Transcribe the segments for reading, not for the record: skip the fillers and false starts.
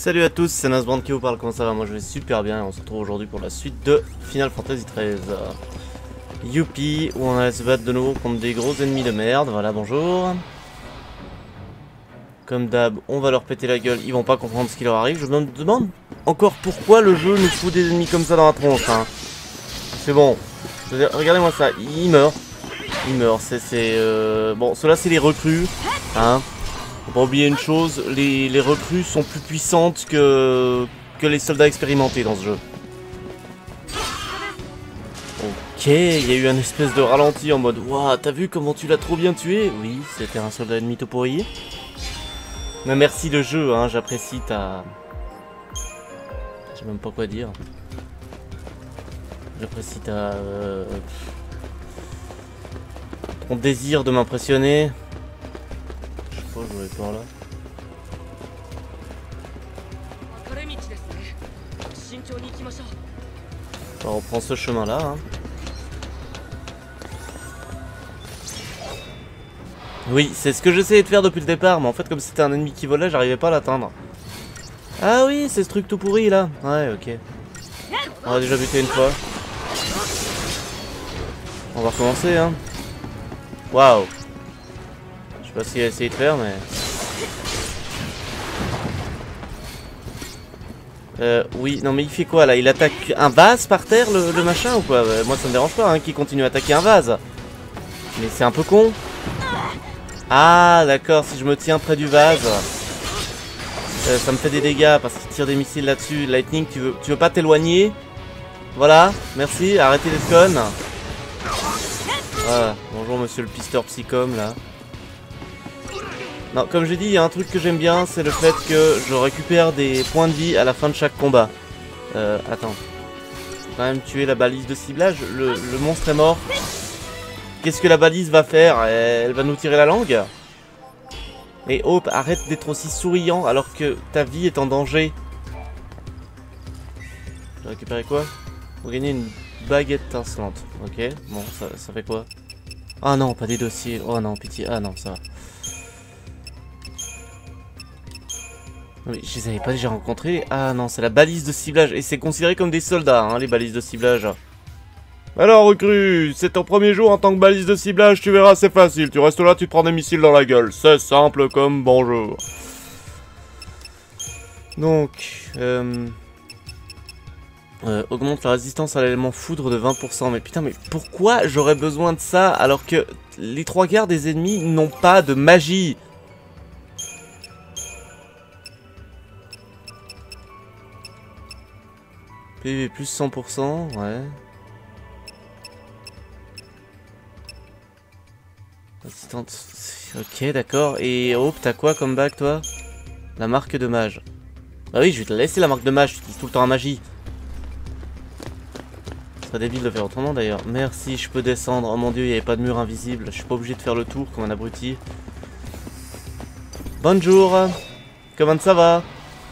Salut à tous, c'est Nasbrand qui vous parle, comment ça va? Moi je vais super bien et on se retrouve aujourd'hui pour la suite de Final Fantasy XIII. Youpi, où on va se battre de nouveau contre des gros ennemis de merde, voilà, bonjour. Comme d'hab, on va leur péter la gueule, ils vont pas comprendre ce qui leur arrive. Je me demande encore pourquoi le jeu nous fout des ennemis comme ça dans la tronche, hein. C'est bon, regardez-moi ça, ils meurent. Ils meurent, bon, ceux-là c'est les recrues, hein. Faut pas oublier une chose, les recrues sont plus puissantes que les soldats expérimentés dans ce jeu. Ok, il y a eu un espèce de ralenti en mode waouh, t'as vu comment tu l'as trop bien tué? Oui, c'était un soldat ennemi topoï. Mais merci le jeu, hein, j'apprécie ta... Je sais même pas quoi dire. J'apprécie ta... ton désir de m'impressionner. Je voulais par là. On reprend ce chemin là, hein. Oui, c'est ce que j'essayais de faire depuis le départ, mais en fait comme c'était un ennemi qui volait, j'arrivais pas à l'atteindre. Ah oui, c'est ce truc tout pourri là. Ouais, ok. On a déjà buté une fois. On va recommencer, hein. Waouh. Je sais pas ce qu'il a essayé de faire, mais... oui, non mais il fait quoi là? Il attaque un vase par terre, le machin ou quoi? Moi ça me dérange pas, hein, qu'il continue à attaquer un vase. Mais c'est un peu con. Ah d'accord, si je me tiens près du vase, ça me fait des dégâts parce qu'il tire des missiles là-dessus. Lightning, tu veux pas t'éloigner? Voilà, merci, arrêtez d'être conne. Voilà, bonjour monsieur le pisteur psychome là. Non, comme j'ai dit, il y a un truc que j'aime bien, c'est le fait que je récupère des points de vie à la fin de chaque combat. Attends. Faut quand même tuer la balise de ciblage. Le monstre est mort. Qu'est-ce que la balise va faire? Elle va nous tirer la langue? Et Hope, arrête d'être aussi souriant alors que ta vie est en danger. J'ai récupéré quoi? Pour gagner une baguette insolente. Ok, bon, ça fait quoi? Ah non, pas des dossiers. Oh non, pitié. Ah non, ça va. Oui, je les avais pas déjà rencontrés. Ah non, c'est la balise de ciblage. Et c'est considéré comme des soldats, hein, les balises de ciblage. Alors, recrue, c'est ton premier jour en tant que balise de ciblage, tu verras, c'est facile. Tu restes là, tu te prends des missiles dans la gueule. C'est simple comme bonjour. Donc, augmente la résistance à l'élément foudre de 20%. Mais putain, mais pourquoi j'aurais besoin de ça alors que les 3/4 des ennemis n'ont pas de magie? PV plus 100%, ouais. Assistante... Ok, d'accord. Et Hope, t'as quoi comme bague, toi? La marque de mage. Bah oui, je vais te laisser la marque de mage, tu utilises tout le temps la magie. Ce serait débile de faire autrement, d'ailleurs. Merci, je peux descendre. Oh mon dieu, il n'y avait pas de mur invisible. Je suis pas obligé de faire le tour comme un abruti. Bonjour. Comment ça va?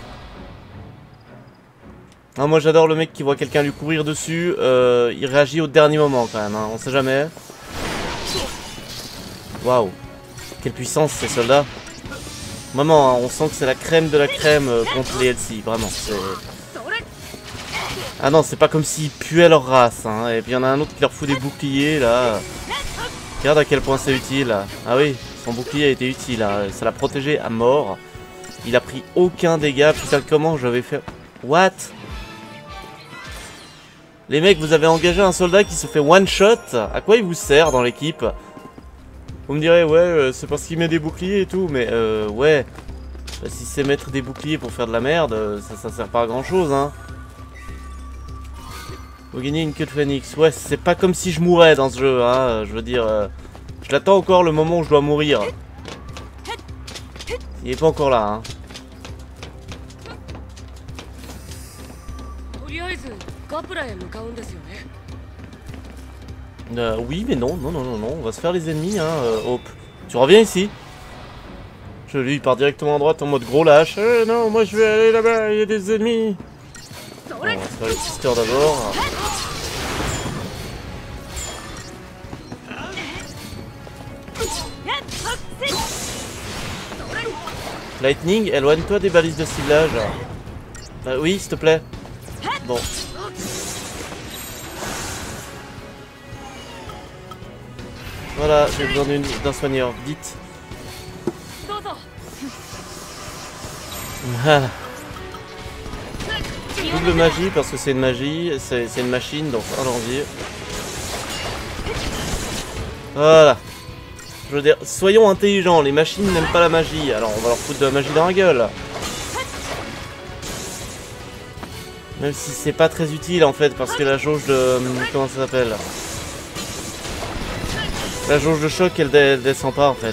Ah, moi j'adore le mec qui voit quelqu'un lui courir dessus, il réagit au dernier moment quand même, hein, on sait jamais. Waouh, quelle puissance ces soldats. Vraiment, hein, on sent que c'est la crème de la crème contre les LC, vraiment. Ah non, c'est pas comme s'ils puaient leur race, hein. Et puis il y en a un autre qui leur fout des boucliers là. Regarde à quel point c'est utile. Ah oui, son bouclier a été utile, hein. Ça l'a protégé à mort. Il a pris aucun dégât, putain comment j'avais fait... What? Les mecs, vous avez engagé un soldat qui se fait one shot. À quoi il vous sert dans l'équipe? Vous me direz, ouais, c'est parce qu'il met des boucliers et tout. Mais ouais, bah, si c'est mettre des boucliers pour faire de la merde, ça sert pas à grand chose, hein. Vous gagnez une queue de phénix. Ouais, c'est pas comme si je mourais dans ce jeu, hein. Je veux dire, je l'attends encore le moment où je dois mourir. Il est pas encore là, hein. Oui mais non, on va se faire les ennemis, hein, Hope. Tu reviens ici. Lui il part directement à droite en mode gros lâche. Non, moi je vais aller là-bas, il y a des ennemis. Bon, on va se faire le sister d'abord. Lightning, éloigne-toi des balises de ciblage. Bah oui, s'il te plaît. Bon. Voilà, j'ai besoin d'un soigneur. Vite. Voilà. Double magie parce que c'est une magie, c'est une machine, donc allons-y. Voilà. Je veux dire, soyons intelligents, les machines n'aiment pas la magie, alors on va leur foutre de la magie dans la gueule. Même si c'est pas très utile en fait, parce que la jauge de... Comment ça s'appelle? La jauge de choc, elle descend pas en fait.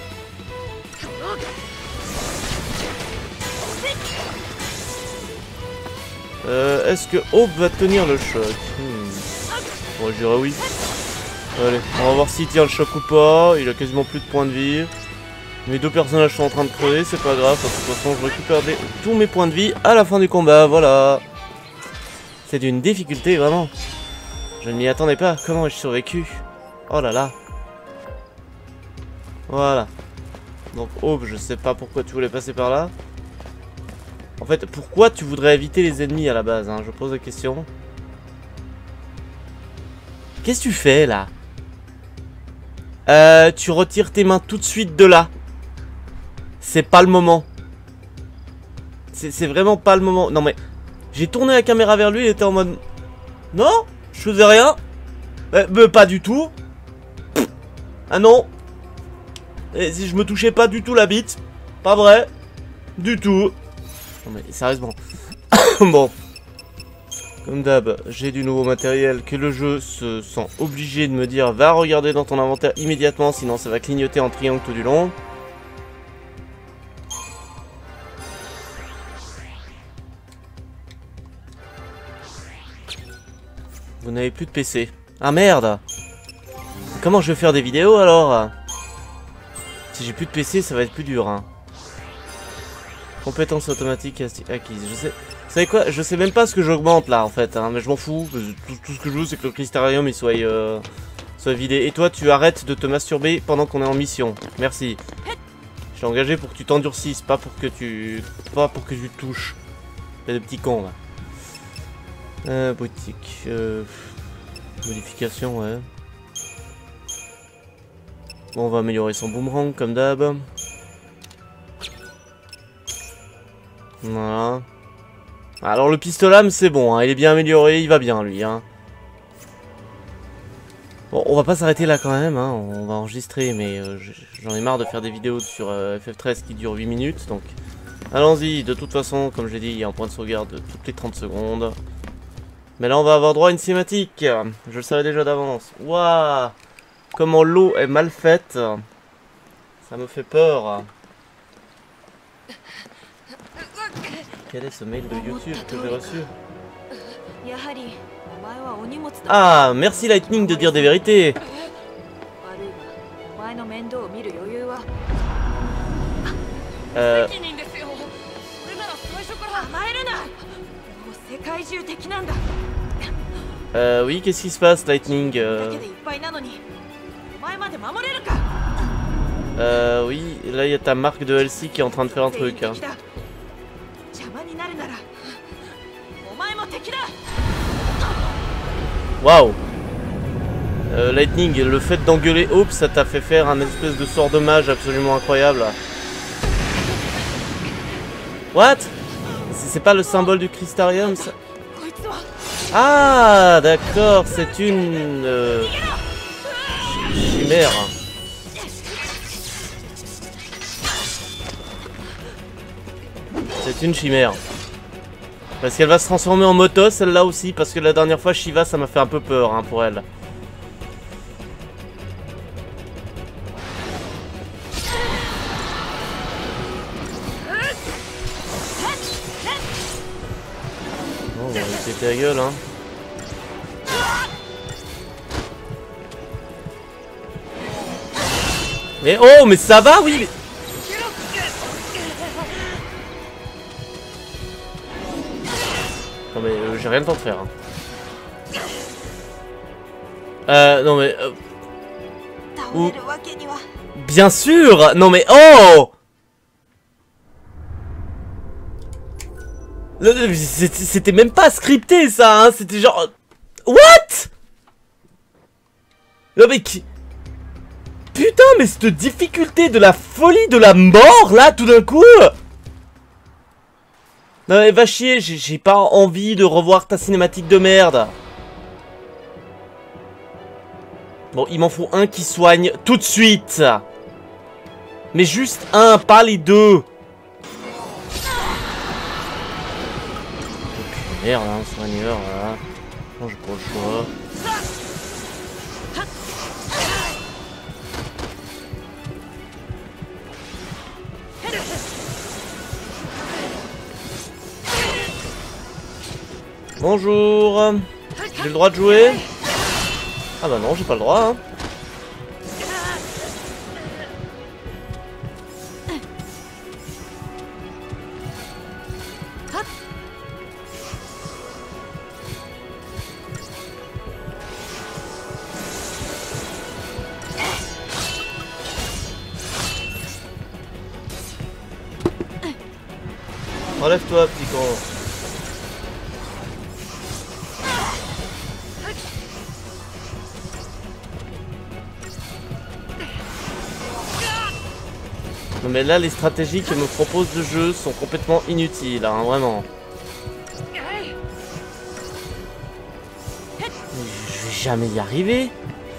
Est-ce que Aube va tenir le choc? Bon, je dirais oui. Allez, on va voir s'il tient le choc ou pas. Il a quasiment plus de points de vie. Mes deux personnages sont en train de crever, c'est pas grave. De toute façon, je récupère tous mes points de vie à la fin du combat. Voilà. C'est d'une difficulté, vraiment. Je ne m'y attendais pas. Comment ai-je survécu? Oh là là. Voilà. Donc, Aube, je sais pas pourquoi tu voulais passer par là. En fait, pourquoi tu voudrais éviter les ennemis à la base, hein? Je pose la question. Qu'est-ce que tu fais, là? Tu retires tes mains tout de suite de là. C'est pas le moment. C'est vraiment pas le moment. Non, mais... J'ai tourné la caméra vers lui, il était en mode... Non, je faisais rien. Mais pas du tout. Ah non. Et si je me touchais pas du tout la bite. Pas vrai. Du tout. Non mais sérieusement. Bon. Comme d'hab, j'ai du nouveau matériel que le jeu se sent obligé de me dire va regarder dans ton inventaire immédiatement, sinon ça va clignoter en triangle tout du long. Vous n'avez plus de PC. Ah merde! Comment je vais faire des vidéos alors? Si j'ai plus de PC, ça va être plus dur, hein. Compétences automatiques acquises. Je sais... Vous savez quoi? Je sais même pas ce que j'augmente là en fait, hein, mais je m'en fous. Tout ce que je veux, c'est que le crystarium il soit vidé. Et toi, tu arrêtes de te masturber pendant qu'on est en mission. Merci. Je t'ai engagé pour que tu t'endurcisses, pas pour que tu touches. Il y a des petits cons là. Boutique. Modification, ouais. Bon, on va améliorer son boomerang comme d'hab. Voilà. Alors le pistolam c'est bon, hein, il est bien amélioré, il va bien lui. Hein. Bon, on va pas s'arrêter là quand même, hein, on va enregistrer, mais j'en ai marre de faire des vidéos sur FF13 qui durent 8 minutes, donc allons-y. De toute façon, comme je l'ai dit, il y a un point de sauvegarde toutes les 30 secondes. Mais là on va avoir droit à une cinématique, je le savais déjà d'avance. Waouh, comment l'eau est mal faite, ça me fait peur. Quel est ce mail de YouTube que j'ai reçu? Ah, merci Lightning de dire des vérités. Oui, qu'est-ce qui se passe, Lightning? Oui, là il y a ta marque de Elsie qui est en train de faire un truc. Hein. Waouh! Lightning, le fait d'engueuler Hope, ça t'a fait faire un espèce de sort de mage absolument incroyable. What? C'est pas le symbole du Crystarium ça? Ah d'accord, c'est une chimère. C'est une chimère. Parce qu'elle va se transformer en moto, celle-là aussi, parce que la dernière fois, Shiva, ça m'a fait un peu peur, hein, pour elle. Bon, on va lui péter la gueule, hein. Mais oh, mais ça va, oui mais... Non mais j'ai rien le temps de faire. Hein. Non mais... Ou... Bien sûr. Non mais... Oh. C'était même pas scripté ça, hein. C'était genre... What? Non mais qui... Putain, mais cette difficulté de la folie de la mort, là, tout d'un coup. Non mais va chier, j'ai pas envie de revoir ta cinématique de merde. Bon, il m'en faut un qui soigne tout de suite. Mais juste un, pas les deux. Ok, merde, hein, soigneur, voilà. Non, j'ai pas le choix. Bonjour. J'ai le droit de jouer? Ah bah non, j'ai pas le droit, hein. Relève-toi, petit con. Non mais là, les stratégies que me propose le jeu sont complètement inutiles, hein, vraiment. Mais je vais jamais y arriver.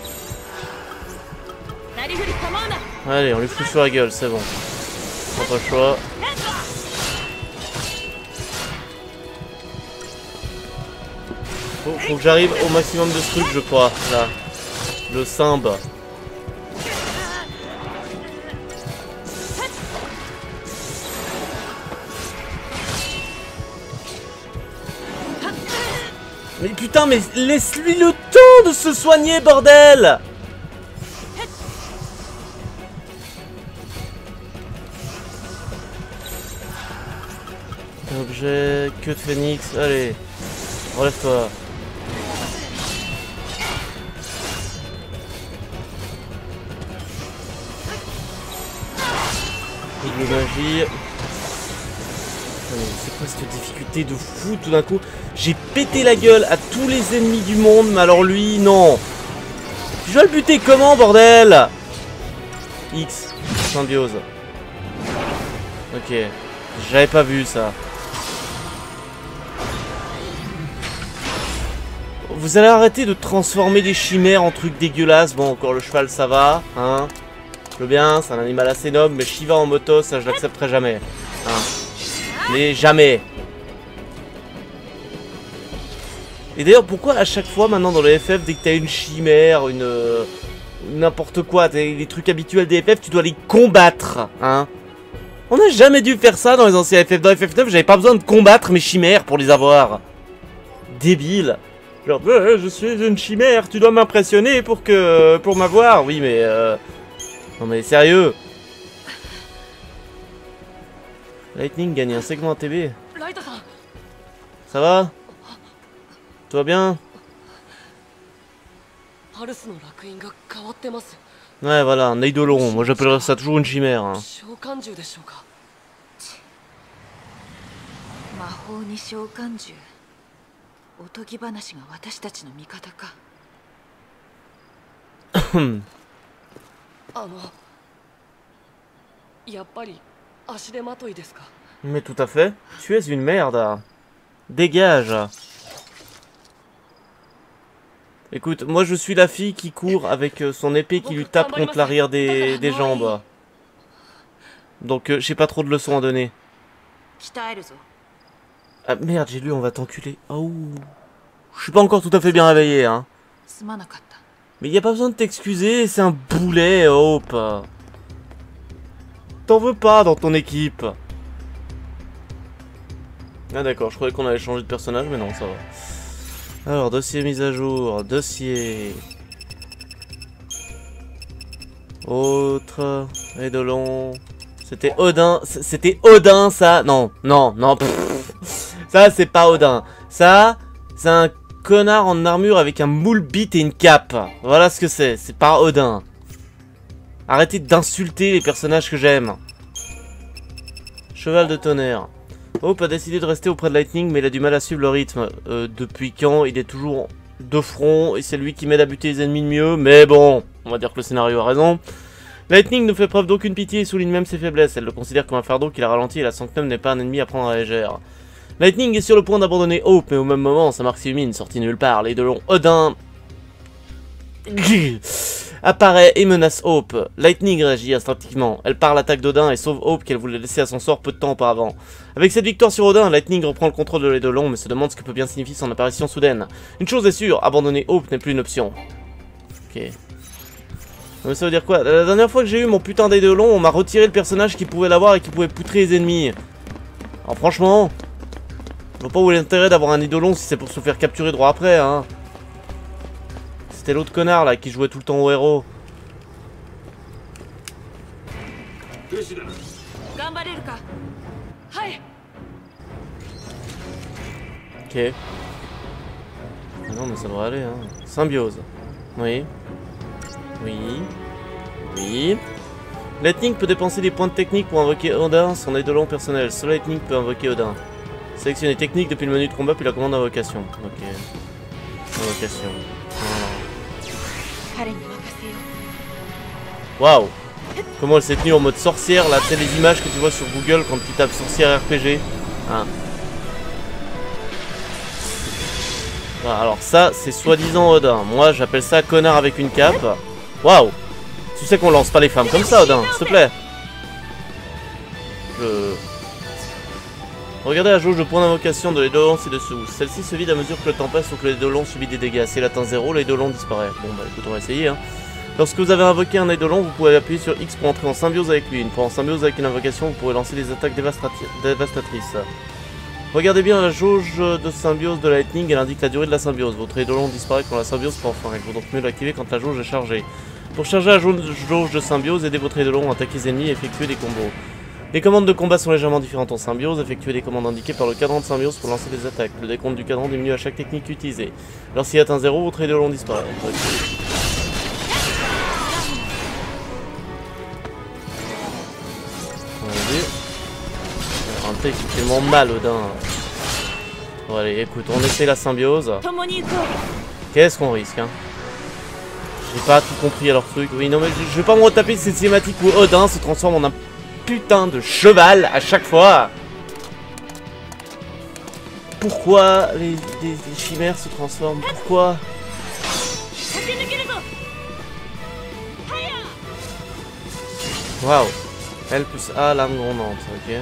Allez, on lui fout sur la gueule, c'est bon. Pas le choix. Faut que j'arrive au maximum de ce truc, je crois, là. Le simbe. Mais putain, mais laisse-lui le temps de se soigner, bordel! Objet, queue de phénix, allez, relève-toi. Aigle de magie. C'est quoi cette difficulté de fou tout d'un coup? J'ai pété la gueule à tous les ennemis du monde, mais alors lui, non. Je dois le buter comment, bordel? X, symbiose. Ok, j'avais pas vu ça. Vous allez arrêter de transformer des chimères en trucs dégueulasses. Bon, encore le cheval, ça va, hein. Je veux bien, c'est un animal assez noble, mais Shiva en moto, ça je l'accepterai jamais. Hein. Mais jamais. Et d'ailleurs, pourquoi à chaque fois maintenant dans les FF, dès que t'as une chimère, n'importe quoi, les trucs habituels des FF, tu dois les combattre, hein? On n'a jamais dû faire ça dans les anciens FF. Dans FF9, j'avais pas besoin de combattre mes chimères pour les avoir. Débile. Genre, je suis une chimère, tu dois m'impressionner pour m'avoir. Oui, mais non mais sérieux. Lightning gagne un segment TB. Ça va? Tout va bien? Ouais, voilà, un eidolon. Moi j'appellerais ça toujours une chimère. Hein. Mais tout à fait. Tu es une merde. Dégage. Écoute, moi je suis la fille qui court avec son épée qui lui tape contre l'arrière des jambes. Donc j'ai pas trop de leçons à donner. Ah merde, j'ai lu on va t'enculer. Oh. Je suis pas encore tout à fait bien réveillé, hein. Mais y a pas besoin de t'excuser, c'est un boulet, Hope. T'en veux pas dans ton équipe. Ah d'accord, je croyais qu'on allait changer de personnage, mais non, ça va. Alors, dossier mise à jour, dossier... Autre... Eidolon... C'était Odin, ça. Non, non, non. Ça, c'est pas Odin. Ça, c'est un connard en armure avec un moule bite et une cape. Voilà ce que c'est. C'est pas Odin. Arrêtez d'insulter les personnages que j'aime. Cheval de tonnerre. Hope a décidé de rester auprès de Lightning, mais il a du mal à suivre le rythme. Depuis quand il est toujours de front, et c'est lui qui m'aide à buter les ennemis de mieux, mais bon, on va dire que le scénario a raison. Lightning ne fait preuve d'aucune pitié et souligne même ses faiblesses. Elle le considère comme un fardeau qui la ralentit et la Sanctum n'est pas un ennemi à prendre à la légère. Lightning est sur le point d'abandonner Hope, mais au même moment, sa marque s'illumine, sortie nulle part. Les deux longs Odin apparaît et menace Hope. Lightning réagit instinctivement. Elle part à l'attaque d'Odin et sauve Hope qu'elle voulait laisser à son sort peu de temps auparavant. Avec cette victoire sur Odin, Lightning reprend le contrôle de l'Eidolon mais se demande ce que peut bien signifier son apparition soudaine. Une chose est sûre, abandonner Hope n'est plus une option. Ok. Mais ça veut dire quoi? La dernière fois que j'ai eu mon putain d'Eidolon, on m'a retiré le personnage qui pouvait l'avoir et qui pouvait poutrer les ennemis. Alors franchement, je vois pas où est l'intérêt d'avoir un Eidolon si c'est pour se faire capturer droit après, hein. C'était l'autre connard là qui jouait tout le temps au héros. Ok. Ah non mais ça devrait aller hein. Symbiose. Oui. Oui. Oui. Lightning peut dépenser des points de technique pour invoquer Odin, son Eidolon personnel. Seul Lightning peut invoquer Odin. Sélectionnez technique depuis le menu de combat puis la commande d'invocation. Ok. Invocation. Waouh. Comment elle s'est tenue en mode sorcière là, c'est les images que tu vois sur Google quand tu tapes sorcière RPG. Hein. Voilà, alors ça c'est soi-disant Odin. Moi j'appelle ça connard avec une cape. Waouh. Tu sais qu'on lance pas les femmes comme ça Odin, s'il te plaît. Regardez la jauge de points d'invocation de l'Eidolon ci-dessous. Celle-ci se vide à mesure que le temps passe ou que l'Eidolon subit des dégâts. Si elle atteint 0, l'Eidolon disparaît. Bon bah écoute, on va essayer hein. Lorsque vous avez invoqué un Eidolon, vous pouvez appuyer sur X pour entrer en symbiose avec lui. Une fois en symbiose avec une invocation, vous pourrez lancer des attaques dévastatrices. Regardez bien la jauge de symbiose de Lightning, elle indique la durée de la symbiose. Votre Eidolon disparaît quand la symbiose prend fin. Il vaut donc mieux l'activer quand la jauge est chargée. Pour charger la jauge de symbiose, aidez votre Eidolon à attaquer les ennemis et effectuer des combos. Les commandes de combat sont légèrement différentes en symbiose. Effectuez des commandes indiquées par le cadran de symbiose pour lancer des attaques. Le décompte du cadran diminue à chaque technique utilisée. Lorsqu'il atteint 0, votre Eidolon disparaît. Un truc qui fait tellement mal Odin. Bon allez écoute, on essaie la symbiose. Qu'est-ce qu'on risque hein? J'ai pas tout compris à leur truc. Oui non mais je vais pas me retaper cette cinématique où Odin se transforme en un putain de cheval à chaque fois. Pourquoi les chimères se transforment? Pourquoi? Waouh. L plus A, lame grondante, ok.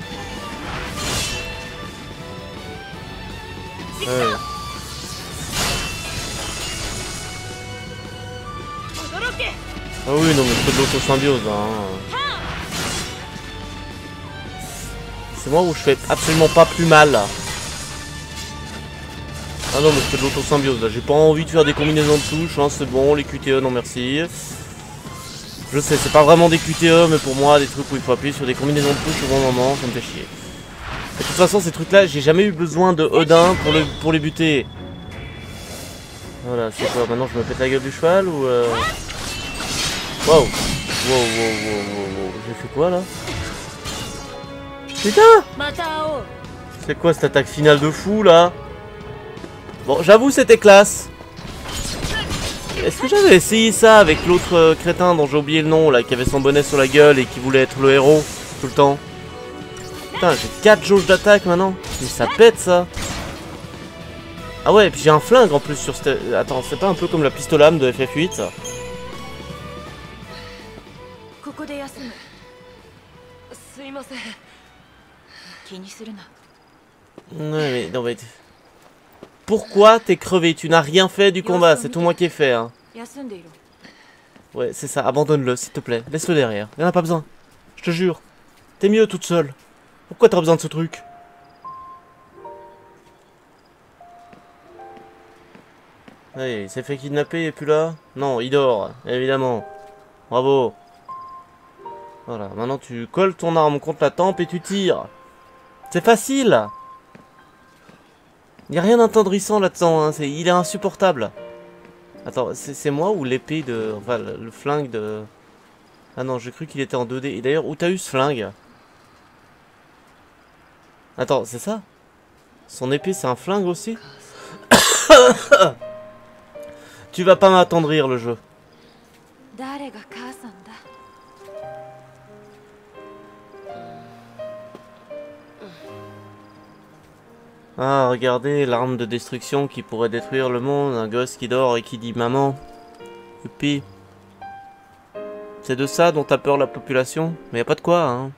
Ah oui, non mais c'est de l'autosymbiose hein. C'est moi où je fais absolument pas plus mal là. Ah non mais c'est de l'autosymbiose là, j'ai pas envie de faire des combinaisons de touches, hein. C'est bon, les QTE non merci. Je sais, c'est pas vraiment des QTE mais pour moi des trucs où il faut appuyer sur des combinaisons de touches au bon moment, ça me fait chier. Et de toute façon ces trucs là, j'ai jamais eu besoin de Odin pour les buter. Voilà, c'est quoi, maintenant je me pète la gueule du cheval ou Wow. Wow, wow, wow, wow, wow. J'ai fait quoi là? Putain! C'est quoi cette attaque finale de fou là? Bon, j'avoue c'était classe. Est-ce que j'avais essayé ça avec l'autre crétin dont j'ai oublié le nom là, qui avait son bonnet sur la gueule et qui voulait être le héros tout le temps? Putain, j'ai 4 jauges d'attaque maintenant. Mais ça pète ça. Ah ouais, et puis j'ai un flingue en plus sur cette... Attends, c'est pas un peu comme la pistole lame de FF8 ça? Ouais, mais non mais... Pourquoi t'es crevé? Tu n'as rien fait du combat, c'est tout moi qui ai fait hein. Ouais, c'est ça, abandonne-le s'il te plaît, laisse-le derrière, y'en a pas besoin. Je te jure, t'es mieux toute seule. Pourquoi t'as besoin de ce truc? Ouais, il s'est fait kidnapper, il est plus là? Non, il dort, évidemment. Bravo. Voilà, maintenant tu colles ton arme contre la tempe et tu tires. C'est facile. Il n'y a rien d'intendrissant là-dedans, hein. Il est insupportable. Attends, c'est moi ou l'épée de... Enfin, le flingue de... Ah non, j'ai cru qu'il était en 2D. Et d'ailleurs, où t'as eu ce flingue? Attends, c'est ça? Son épée, c'est un flingue aussi? Tu vas pas m'attendrir, le jeu. Ah, regardez, l'arme de destruction qui pourrait détruire le monde. Un gosse qui dort et qui dit maman. Youpi. C'est de ça dont a peur la population? Mais y a pas de quoi, hein.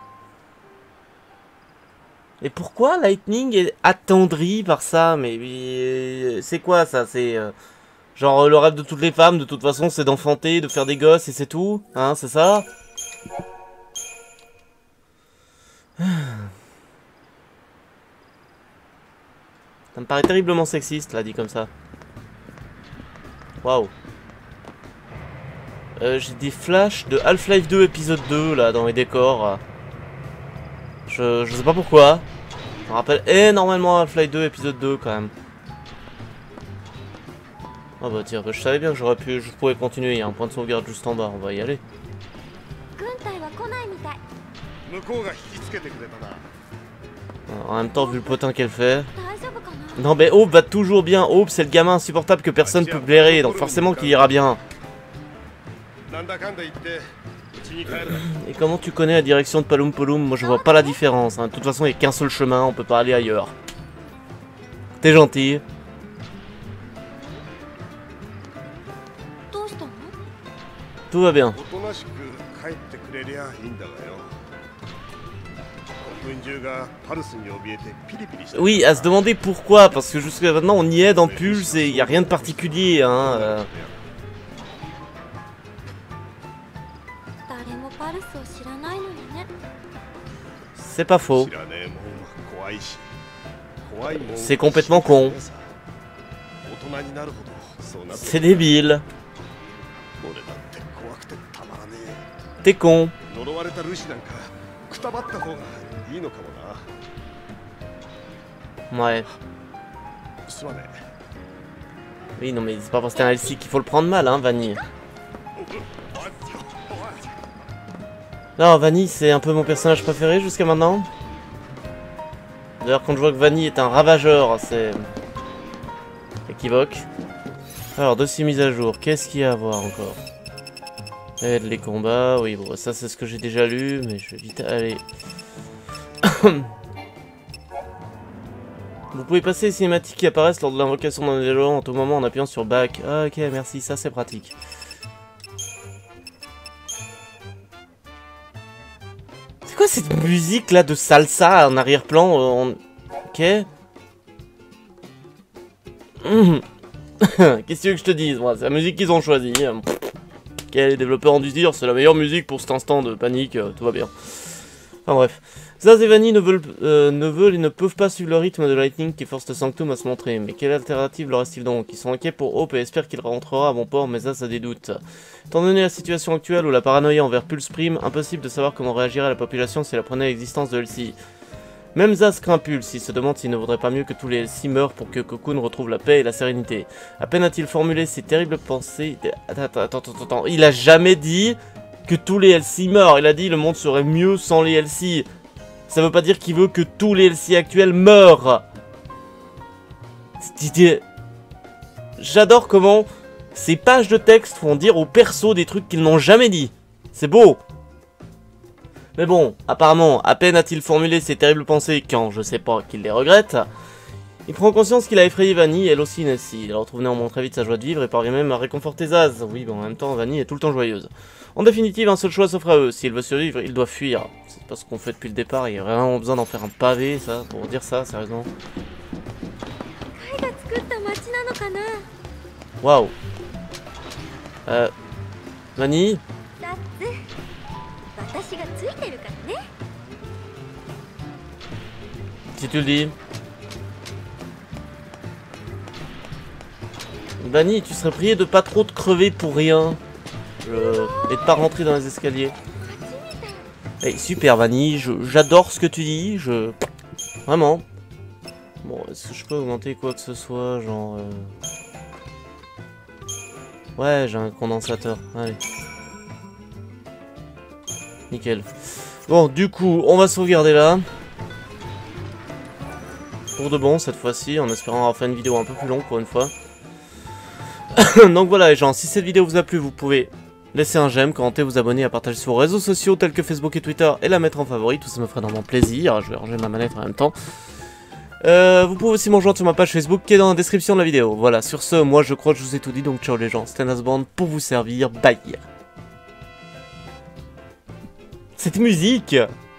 Et pourquoi Lightning est attendri par ça? Mais c'est quoi ça? C'est genre le rêve de toutes les femmes, de toute façon, c'est d'enfanter, de faire des gosses et c'est tout? Hein, c'est ça? Ça me paraît terriblement sexiste, là, dit comme ça. Waouh. J'ai des flashs de Half-Life 2 épisode 2, là, dans les décors. Je sais pas pourquoi. Ça me rappelle énormément Half-Life 2 épisode 2, quand même. Ah bah tiens, je savais bien que je pouvais continuer. Il y a un point de sauvegarde juste en bas, on va y aller. En même temps, vu le potin qu'elle fait... Non mais Hope va toujours bien. Hope, c'est le gamin insupportable que personne peut blairer, donc forcément qu'il ira bien. Et comment tu connais la direction de Palum Palum? Moi je vois pas la différence, hein. De toute façon il n'y a qu'un seul chemin, on peut pas aller ailleurs. T'es gentil. Tout va bien. Oui, à se demander pourquoi, parce que jusqu'à maintenant on y est dans Pulse et il n'y a rien de particulier, hein. C'est pas faux. C'est complètement con. C'est débile. T'es con. Ouais. Oui, non mais c'est pas parce que c'est un LC qu'il faut le prendre mal, hein, Vanille. Non, Vanille, c'est un peu mon personnage préféré jusqu'à maintenant. D'ailleurs, quand je vois que Vanille est un ravageur, c'est équivoque. Alors, dossier mise à jour. Qu'est-ce qu'il y a à voir encore? Aide les combats. Oui, bon, ça, c'est ce que j'ai déjà lu, mais je vais vite aller. Vous pouvez passer les cinématiques qui apparaissent lors de l'invocation d'un élément en tout moment en appuyant sur back. Ah, ok, merci, ça c'est pratique. C'est quoi cette musique là de salsa en arrière-plan? Ok. Qu'est-ce que tu veux que je te dise? Moi, c'est la musique qu'ils ont choisie. Ok, les développeurs ont dû dire c'est la meilleure musique pour cet instant de panique, tout va bien. Enfin bref. Zaz et Vanille ne veulent et ne peuvent pas suivre le rythme de Lightning qui force le Sanctum à se montrer. Mais quelle alternative leur reste-t-il donc? Ils sont inquiets pour Hope et espèrent qu'il rentrera à bon port, mais Zaz a des doutes. Étant donné la situation actuelle où la paranoïa envers Pulse prime, impossible de savoir comment réagirait la population si elle apprenait l'existence de Elsie. Même Zaz craint Pulse, il se demande s'il ne vaudrait pas mieux que tous les Elsie meurent pour que Cocoon retrouve la paix et la sérénité. À peine a-t-il formulé ces terribles pensées... Attends, il a jamais dit que tous les Elsie meurent, il a dit le monde serait mieux sans les Elsie. Ça veut pas dire qu'il veut que tous les LC actuels meurent. J'adore comment ces pages de texte font dire aux persos des trucs qu'ils n'ont jamais dit. C'est beau. Mais bon, apparemment, à peine a-t-il formulé ces terribles pensées quand, je sais pas, qu'il les regrette, il prend conscience qu'il a effrayé Vanille, elle aussi Nessie. Il retrouve néanmoins très vite sa joie de vivre et parvient même à réconforter Zaz. Oui, bon, en même temps, Vanille est tout le temps joyeuse. En définitive, un seul choix s'offre à eux. S'il veut survivre, il doit fuir. C'est pas ce qu'on fait depuis le départ. Il y a vraiment besoin d'en faire un pavé, ça, pour dire ça, sérieusement. Waouh. Vanille. Si tu le dis. Vanille, tu serais prié de pas trop te crever pour rien. Et de pas rentrer dans les escaliers. Hey, super Vanille, j'adore ce que tu dis, Vraiment. Bon, est-ce que je peux augmenter quoi que ce soit, genre... Ouais, j'ai un condensateur, allez. Nickel. Bon, du coup, on va sauvegarder là. pour de bon cette fois-ci, en espérant avoir fait une vidéo un peu plus longue pour une fois. Donc voilà les gens, si cette vidéo vous a plu, vous pouvez laisser un j'aime, commenter, vous abonner, à partager sur vos réseaux sociaux tels que Facebook et Twitter et la mettre en favori, tout ça me ferait énormément plaisir. Je vais ranger ma manette en même temps. Vous pouvez aussi me rejoindre sur ma page Facebook qui est dans la description de la vidéo. Voilà, sur ce, moi je crois que je vous ai tout dit, donc ciao les gens, c'était Nasband pour vous servir, bye. Cette musique!